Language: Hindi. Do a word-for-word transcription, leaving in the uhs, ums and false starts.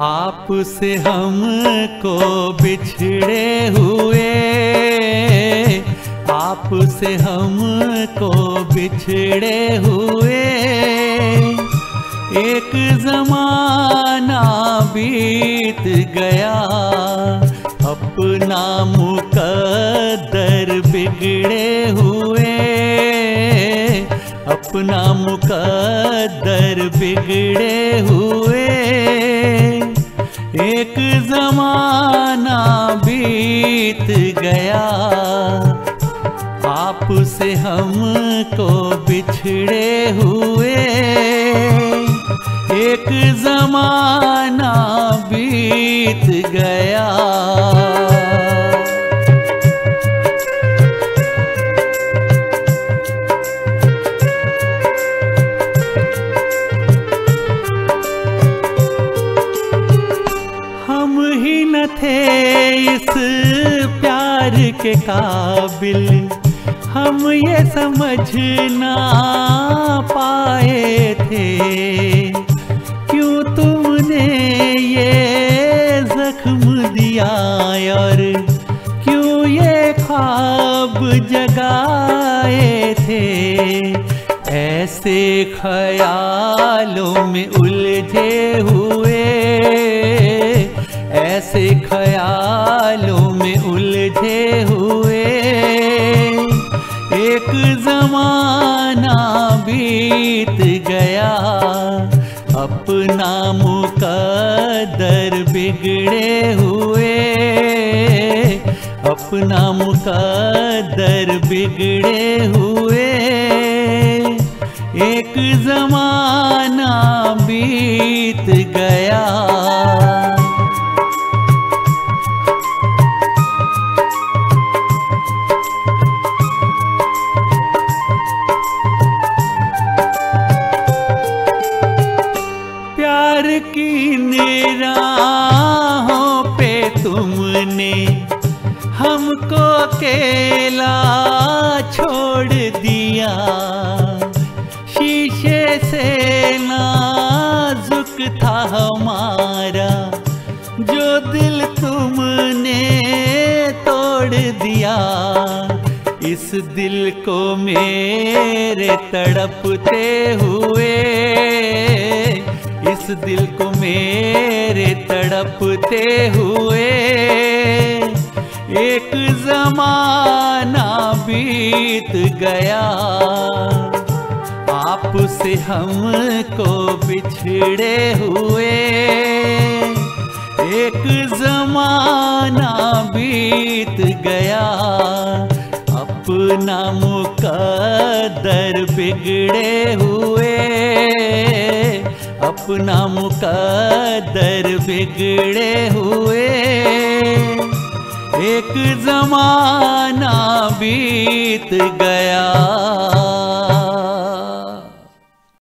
आपसे हमको बिछड़े हुए, आपसे हमको बिछड़े हुए। एक ज़माना बीत गया, अपना मुकद्दर बिगड़े हुए, अपना मुकद्दर बिगड़े हुए। एक ज़माना बीत गया, आपसे हमको बिछड़े हुए। एक ज़माना बीत गया। हम ही न थे इस प्यार के काबिल, हम ये समझ ना पाए थे। क्यों तुमने ये जख्म दिया और क्यों ये ख्वाब जगाए थे। ऐसे ख्यालों में उलझे हुए, ऐसे ख्यालों में उलझे हुए। एक ज़माना बीत गया, अपना मुकद्दर बिगड़े हुए, अपना मुकद्दर बिगड़े हुए। एक ज़माना बीत गया। प्यार की निराहों पे तुमने हमको अकेला छोड़ दिया। शीशे से नाजुक था हमारा, जो दिल तुमने तोड़ दिया। इस दिल को मेरे तड़पते हुए, इस दिल को मेरे तड़पते हुए। एक ज़माना बीत गया, आपसे हमको बिछड़े हुए। एक ज़माना बीत गया, अपना मुकद्दर बिगड़े हुए, अपना मुकद्दर बिगड़े हुए। एक ज़माना बीत गया।